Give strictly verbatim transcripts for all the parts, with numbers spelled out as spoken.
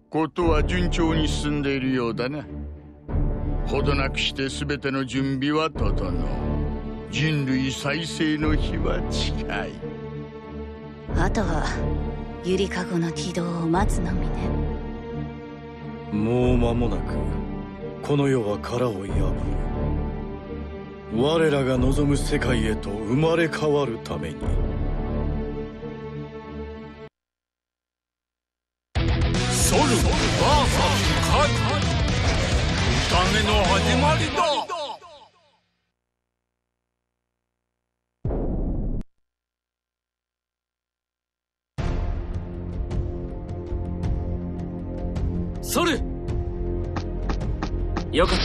ことは順調に進んでいるようだな。ほどなくして全ての準備は整う。人類再生の日は近い。 あとはゆりかごの起動を待つのみね。 もう間もなくこの世は殻を破る。我らが望む世界へと生まれ変わるために。 ソルバーサスカイ、宴の始まりだ。 ソル、よかった、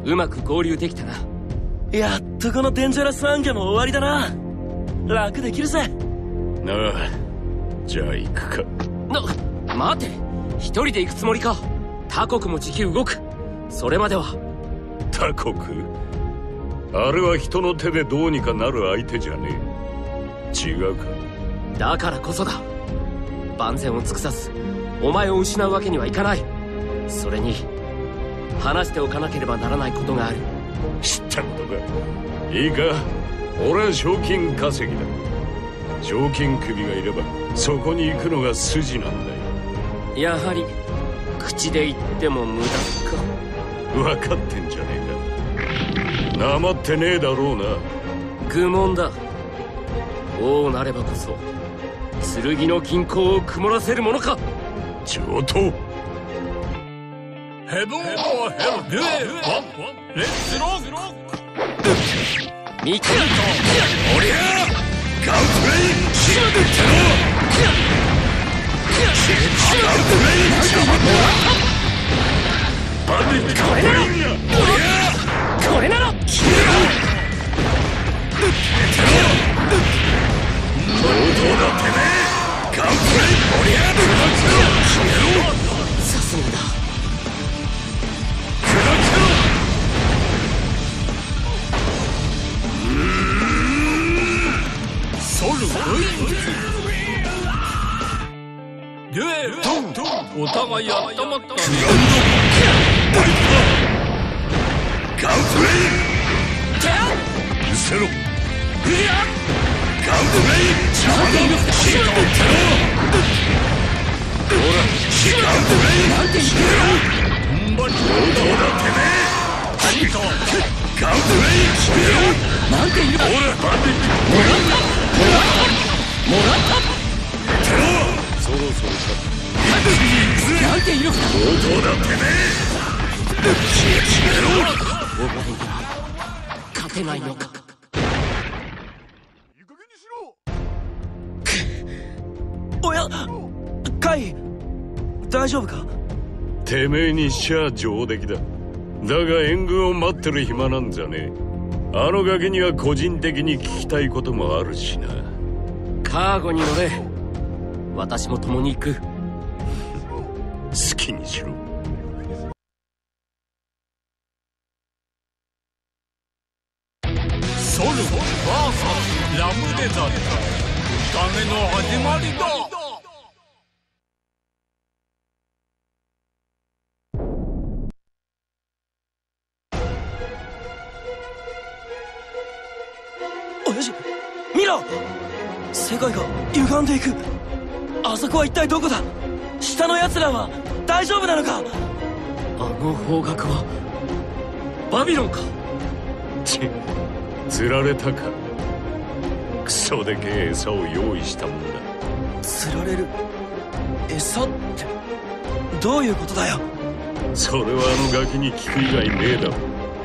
うまく合流できたな。 やっとこのデンジャラス暗記も終わりだな。楽できるぜ。 なあ、じゃあ行くか。 な、待て、一人で行くつもりか。他国もじき動く。それまでは。 他国？あれは人の手でどうにかなる相手じゃねえ。違うか。 だからこそだ。万全を尽くさずお前を失うわけにはいかない。それに話しておかなければならないことがある。 知ったことか。いいか、俺は賞金稼ぎだ。賞金首がいればそこに行くのが筋なんだよ。 やはり口で言っても無駄か。 分かってんじゃねえか。なまってねえだろうな。 愚問だ。王なればこそ剣の均衡を曇らせるものか。 上等。 ヘブンオーヘルデュエルワンレッツロック。 見ておりゃガウトレインシューテロガウトレインシューテロバディカウトレインおりゃこれなら消えろテロ上等だてめえ。ガウトレインおりゃ消えろ。 さすがだ。 ソルブイデュエルお互いやったまったね。 ガウトレインうせろ。ガウトレイン邪魔だ。シートテロほらガウトレイン消えろ。本番上等だてめえ。シートガウトレイン消えろ。 なんて言う。 ほらバディもらったもらったもらったテロそろそろか。 なんて言う。 上等だてめえ。消えろ。 お前に勝てないのか。 おやカイ、大丈夫か。 てめえにしちゃ上出来だ。だが援軍を待ってる暇なんじゃねえ。あのガキには個人的に聞きたいこともあるしな。 カーゴに乗れ。私も共に行く。 好きにしろ。 ソルバーサスラムデザル宴の始まりだ。 親父見ろ、世界が歪んでいく。あそこは一体どこだ。下の奴らは大丈夫なのか。 あの方角はバビロンか。 ち釣られたか。クソでけえ餌を用意したもんだ。 釣られる餌ってどういうことだよ。 それはあのガキに聞く以外ねえだろ。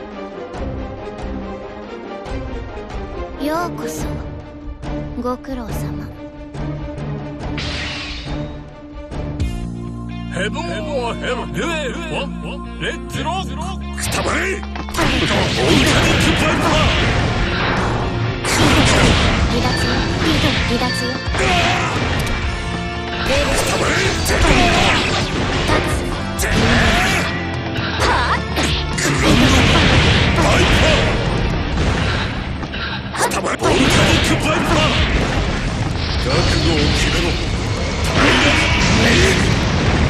ようこそご苦労様。 ヘブンオーヘルデュエルワンレッツロック。 くたばれ。 オーガニックバイパー。 離脱よ離脱よ。レールくたばれ。 立つはあグランドバイパー。くたばれ。オーガニックバイパー。覚悟を決めろ。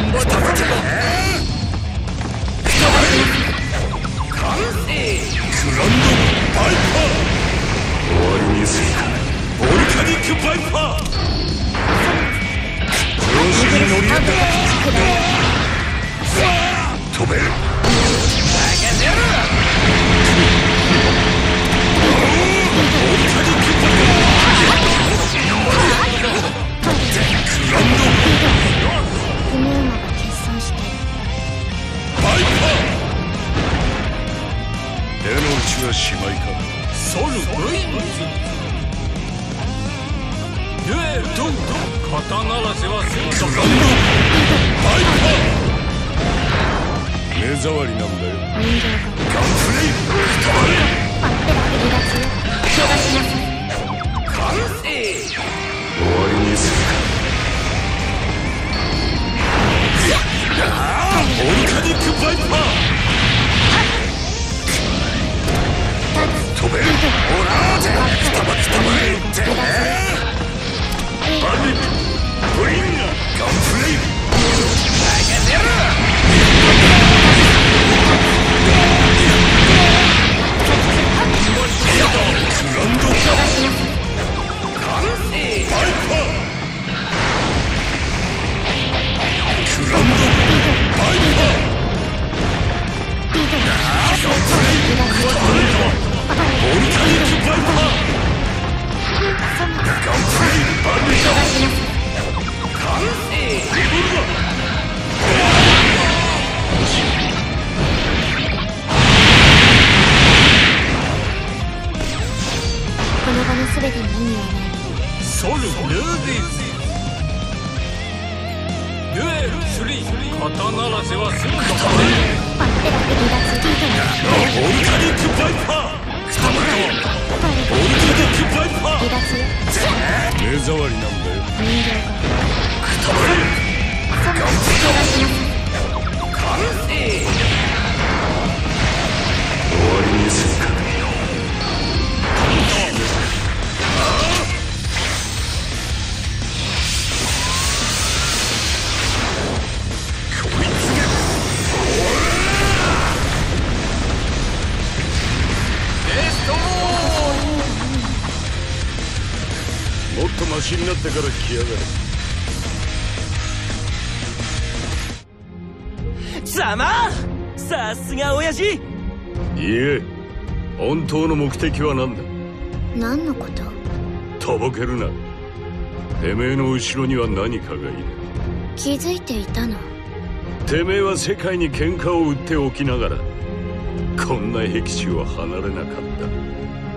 ざまさすが親父。いえ、本当の目的は何だ？ 何のこと？ とぼけるな。てめえの後ろには何かがいる。 気づいていたの？ てめえは世界に喧嘩を売っておきながらこんな僻地を離れなかった。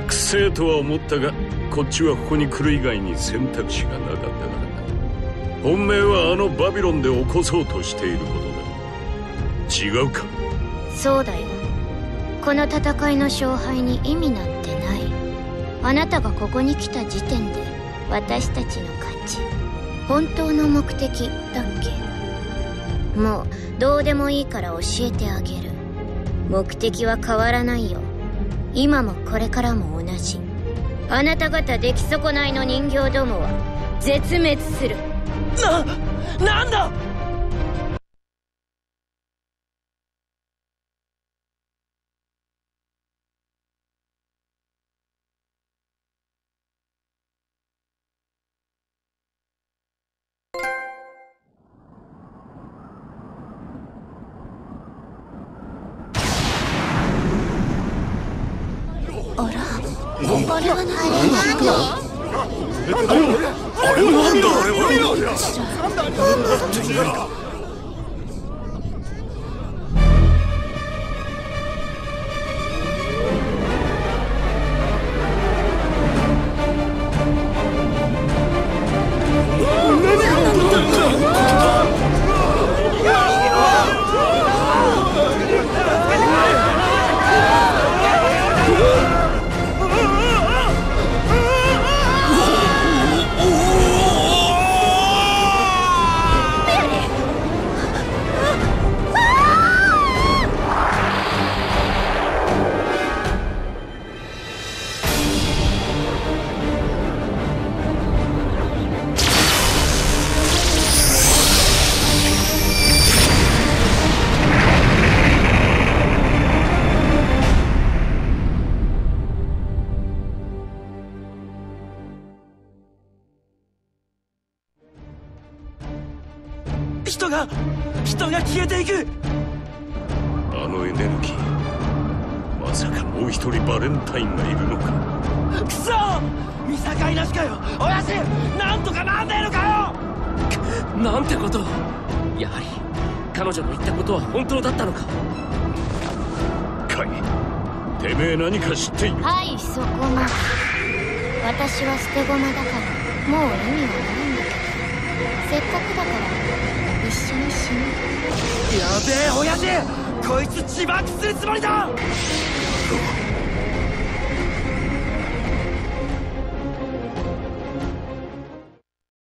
くせえとは思ったが、こっちはここに来る以外に選択肢がなかったからな。本命はあのバビロンで起こそうとしていることだ。違うか？ そうだよ。この戦いの勝敗に意味なんてない。あなたがここに来た時点で私たちの勝ち。本当の目的だっけ？もうどうでもいいから教えてあげる。目的は変わらないよ。今もこれからも同じ。あなた方出来損ないの人形どもは絶滅する。 な、なんだ！ あら、あれは何？ あれはなんだ？あれはが人が消えていく。 あのエネルギー、まさかもう一人バレンタインがいるのか。 くそ見境なしかよ親父。なんとかなんねえのかよ。 なんてことを。やはり彼女の言ったことは本当だったのか。 カイ、てめえ何か知っている。 はいそこまで。私は捨て駒だからもう意味はないんだけど、せっかくだから一緒に死ぬ。 やべえ親父、こいつ自爆するつもりだ。